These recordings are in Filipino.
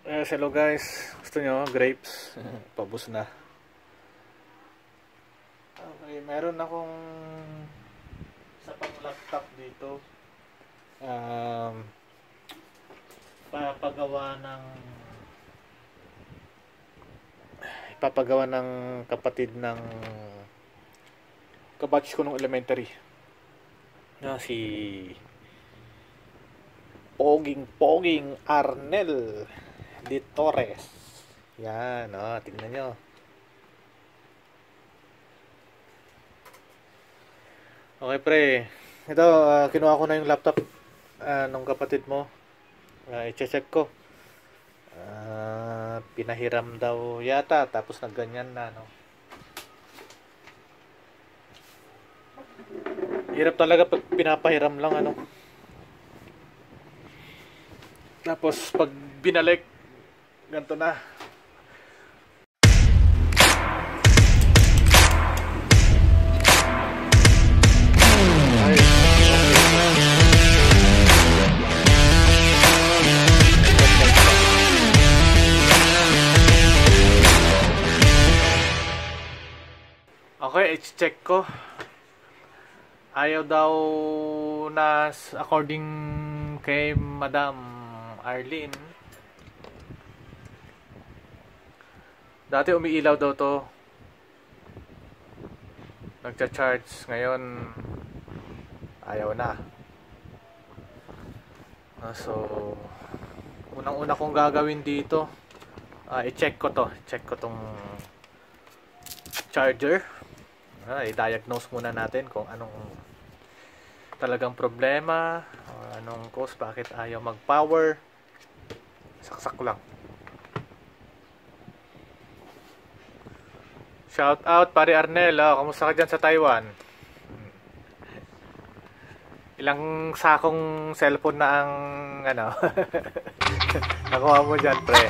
Hello guys, gusto nyo grapes? Pabus na. Okay, meron akong isa pang laptop dito. Ipapagawa ng kapatid ng kabatch ko nung elementary. Si Poging Arnel de Torres. Yan, tingnan nyo. Okay pre, ito kinuha ko na yung laptop nung kapatid mo. I-check ko. Pinahiram daw yata, tapos nagganyan na, no. Hirap talaga pag pinapahiram lang, ano. Tapos pag binalik, ganito na. Okay, i-check ko. Ayaw daw na according kay Madam Arlene. Dati umiilaw daw to. Nagcha-charge. Ngayon ayaw na. So unang-una kong gagawin dito, i-check ko to. Check ko tong charger. I-diagnose muna natin kung anong talagang problema, anong cause, bakit ayaw mag-power. Saksak lang. Shout out pare Arnel, kamusta ka dyan sa Taiwan? Ilang sakong cellphone na ang nakuha mo dyan, pre?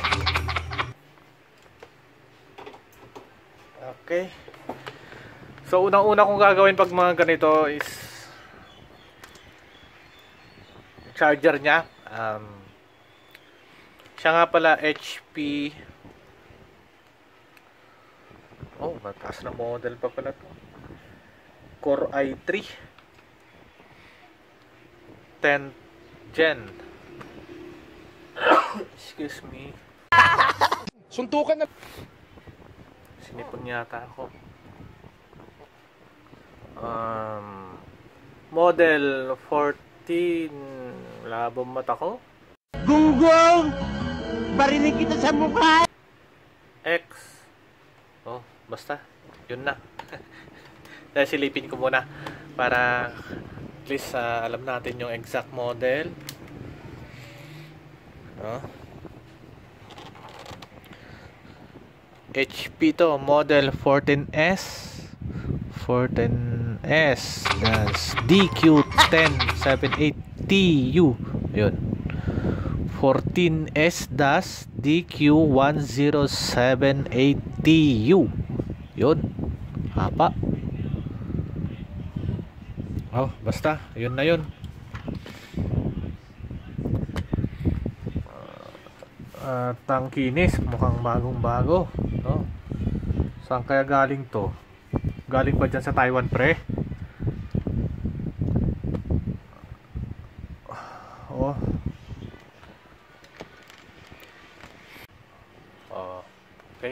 Okay. So unang-una kong gagawin pag mga ganito is charger nya. Siya nga pala HP. Mataas na model pa pala to. Core i3 10th Gen. Excuse me. Suntukan na. Sinipon yata ako. Model 14. Labong mata ko. Gunggong! Barinig kita sa mukha! X. Basta. Yun na. Dahil silipin ko muna para at least alam natin yung exact model. HP to. Model 14S. 14S. That's DQ10780TU. Yun. 14S das DQ10780TU. Yun. Hapa. Basta. Yun na yun. Tangkinis. Mukhang bagong bago. Saan kaya galing to? Galing ba dyan sa Taiwan, pre? Okay.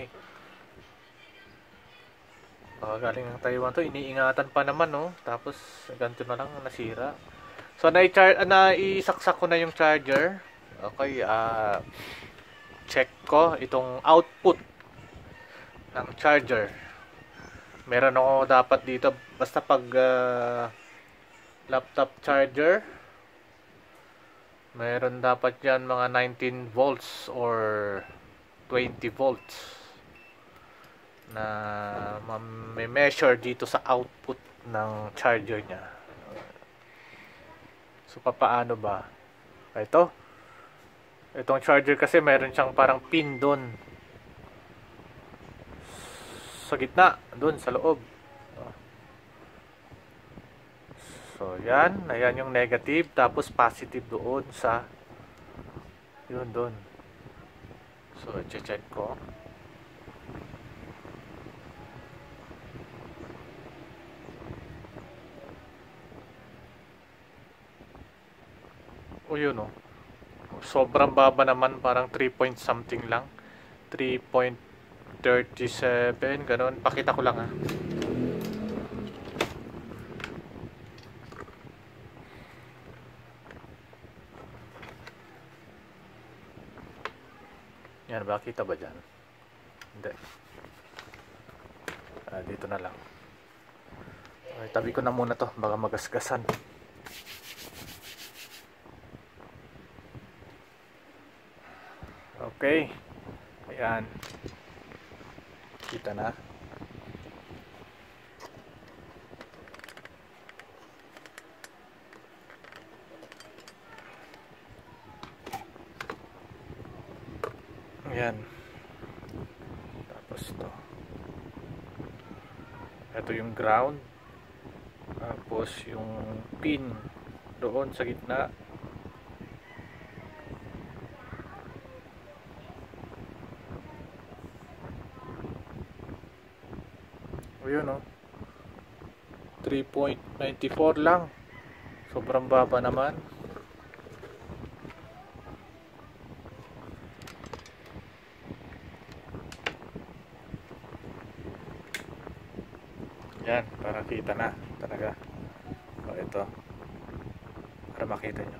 Galing ng Taiwan to. Iniingatan pa naman, Tapos ganito na lang nasira. So naisaksak ko na yung charger. Okay, check ko itong output ng charger. Meron ako dapat dito, basta pag laptop charger, meron dapat yan mga 19 volts or 20 volts na may measure dito sa output ng charger nya. So papaano ba? Itong charger kasi meron siyang parang pin doon sa gitna, doon sa loob. So yan, ayan yung negative, tapos positive doon sa yun doon. So, check ko. O yun o. Sobrang baba naman, parang 3 point something lang. 3.37, ganun. Pakita ko lang ha. Yan, ba? Kita ba dyan? Hindi. Dito na lang. Okay, tabi ko na muna to, baka magasgasan. Okay. Ayan. Kita na. Ayan. Tapos to. Ito yung ground. Tapos yung pin doon sa gitna. Ayun o. 3.94 lang. Sobrang baba naman. Yan, para kita na talaga. O ito. Para makita nyo.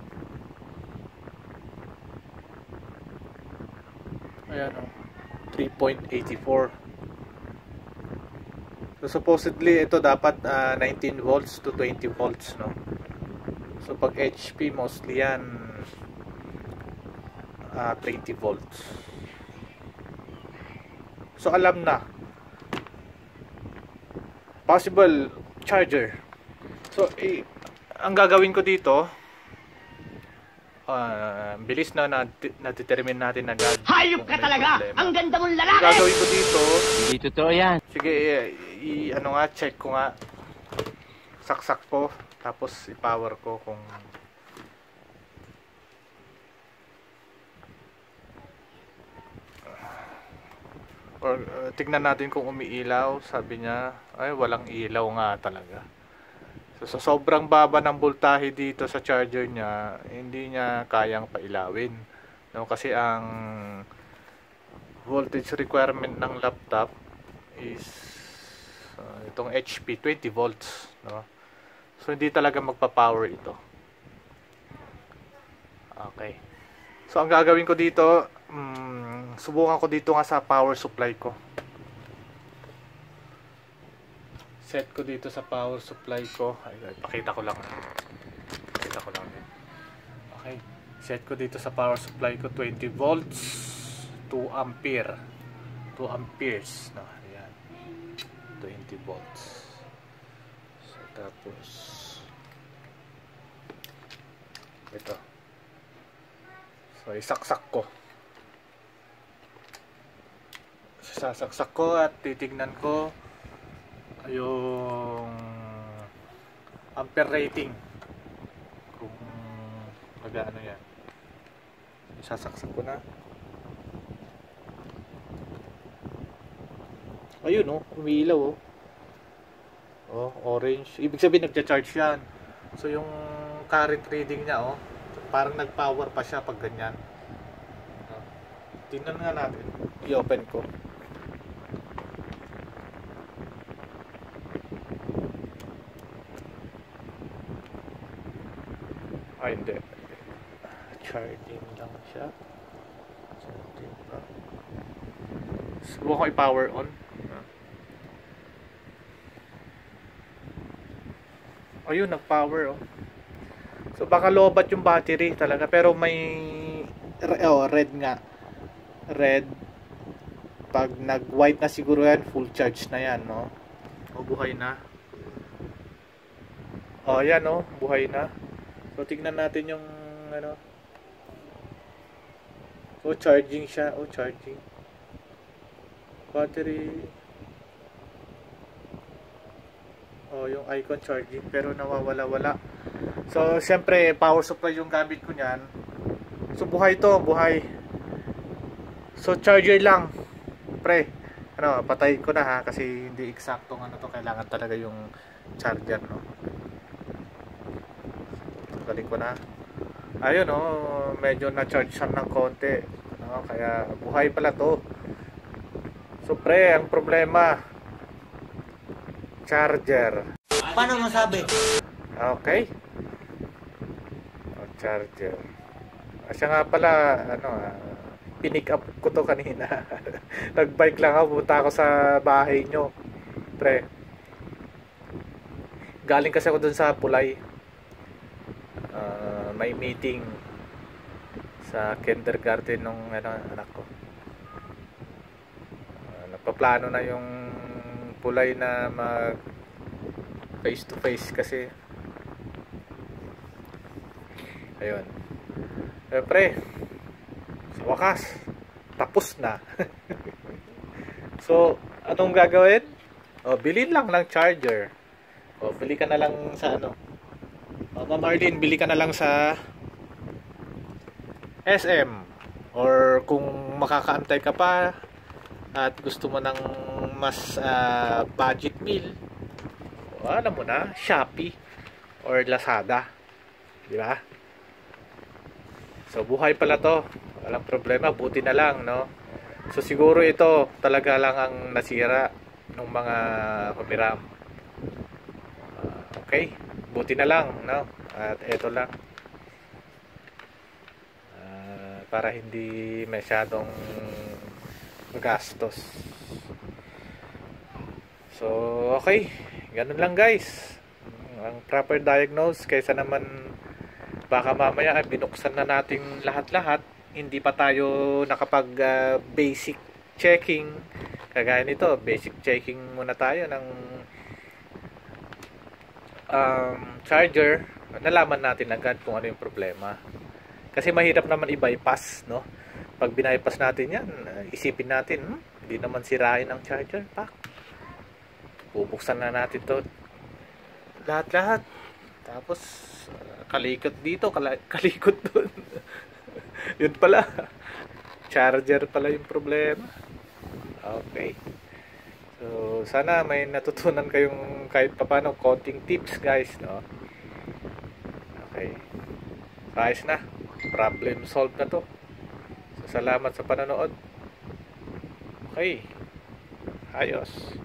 Ayan o. 3.84. So supposedly ito dapat 19 volts to 20 volts, no? So pag HP mostly yan 20 volts. So alam na. Possible charger. So ang gagawin ko dito, bilis na na-determine natin agad. Hayop ka talaga! Problema. Ang ganda mong lalaki! Ang gagawin ko dito, hindi totoo yan. Sige, check ko nga. Saksak ko, tapos i-power ko kung or tignan natin kung umiilaw. Sabi niya, ay walang ilaw nga talaga. So sobrang baba ng voltahe dito sa charger niya, hindi niya kayang pailawin, no? Kasi ang voltage requirement ng laptop is itong HP 20 volts, no? So hindi talaga magpa-power ito. Okay. So ang gagawin ko dito, subukan ko dito nga sa power supply ko. Set ko dito sa power supply ko. Ay, pakita ko lang. Pakita ko lang din. Okay. Set ko dito sa power supply ko 20 volts, 2 ampere. 2 amperes. No, ayan. 20 volts. So, tapos ito. So, isaksak ko. Sasaksak ko at titignan ko yung ampere rating kung magano yan. Sasaksak ko na. Ayun oh, umiilaw oh. Oh, orange. Ibig sabihin nagcha-charge yan. So yung current reading niya oh, parang nag-power pa siya pag ganyan. Tingnan nga natin. I-open ko. Ay, hindi. Charging lang siya. Charging pa. Subukan ko i-power on. Ayun, nag-power oh. So baka lobat yung battery talaga, pero may red nga. Red. Pag nag-white na siguro yan, full charge na yan, no? O buhay na. O yan oh, buhay na. So tignan natin yung ano. Oh, charging siya. Oh, charging. Battery. Oh, yung icon charging pero nawawala-wala. So, siyempre power supply yung gamit ko niyan. So, buhay to, buhay. So charger lang, pre. Ano, patayin ko na ha kasi hindi eksaktong ano to, kailangan talaga yung charger, no. Tanggalin ko na. Ayun, oh, medyo na-charge siya ng konti, no? Kaya buhay pala to. So pre, ang problema, charger. Paano masabi? Okay. Oh, charger. Siya nga pala, ano, pinick up ko to kanina. Nagbike lang ako, punta ako sa bahay nyo, pre. Galing kasi ako dun sa Pulay. May meeting sa kindergarten nung ano, anak ko. Nagpaplano na yung Pulay na mag face to face kasi. Ayun. Pre, sa wakas tapos na. So anong gagawin? Bilhin lang ng charger. Bili ka na lang sa ano, Ma'am Marlene, bili ka na lang sa SM, or kung makakaantay ka pa at gusto mo ng mas budget meal, alam mo na, Shopee or Lazada, di ba? So buhay pala to, walang problema, buti na lang, no? So siguro ito talaga lang ang nasira ng mga humiram. Okay, buti na lang, no? At ito lang, para hindi masyadong magastos. So okay, ganun lang guys ang proper diagnose, kaysa naman baka mamaya binuksan na natin lahat-lahat, hindi pa tayo nakapag basic checking. Kagaya nito, basic checking muna tayo ng charger, nalaman natin agad kung ano yung problema. Kasi mahirap naman i-bypass, no? Pag bypass natin yan, isipin natin, hindi naman sirain ang charger pack. Bubuksan na natin to lahat-lahat. Tapos kalikot dito, kalikot doon. Yun pala, charger pala yung problema. Okay. So sana may natutunan kayong kahit papaano konting tips guys, no? Okay. Ayos na. Problem solved na to. So salamat sa panonood. Okay. Ayos.